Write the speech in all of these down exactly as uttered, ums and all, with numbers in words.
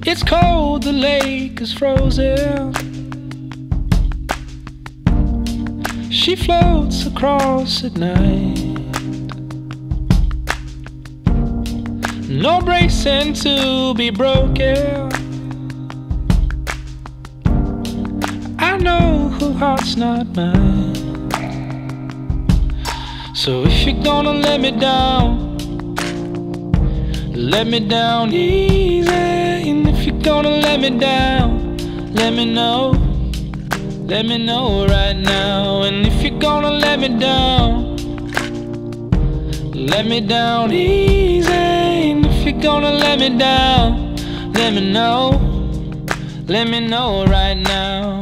It's cold, the lake is frozen. She floats across at night. No bracing to be broken. I know her heart's not mine. So if you're gonna let me down, let me down easy. And if you're gonna let me down, let me know, let me know right now. And if you're gonna let me down, let me down easy. And if you're gonna let me down, let me know, let me know right now.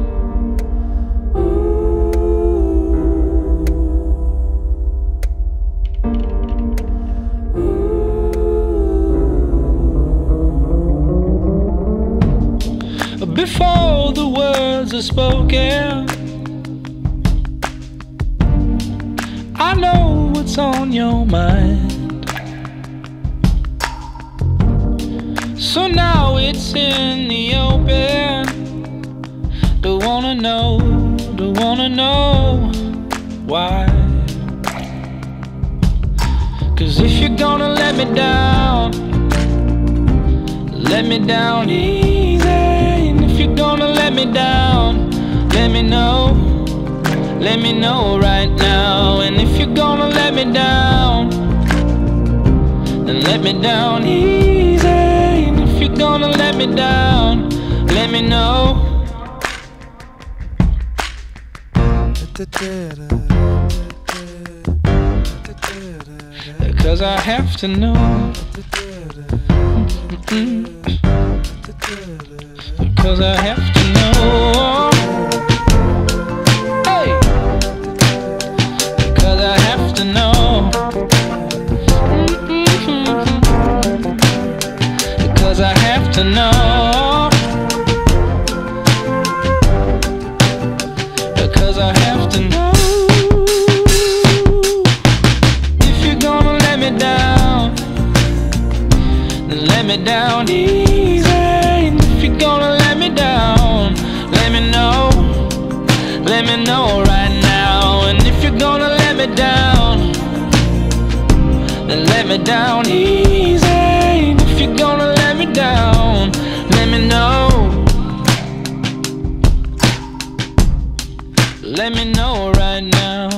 Before the words are spoken, I know what's on your mind. So now it's in the open. Don't wanna know, don't wanna know why. Cause if you're gonna let me down, let me down easy. If you're gonna let me down, let me know, let me know right now. And if you're gonna let me down, then let me down easy. And if you're gonna let me down, let me know. Cause I have to know. Mm-mm. Cause I have to know. Hey, cause I have to know. Mm-hmm. Cause I have to know. Cause I have to know. If you're gonna let me down, then let me down easy. And if you're gonna let me down, let me know, let me know right now. And if you're gonna let me down, then let me down easy. And if you're gonna let me down, let me know, let me know right now.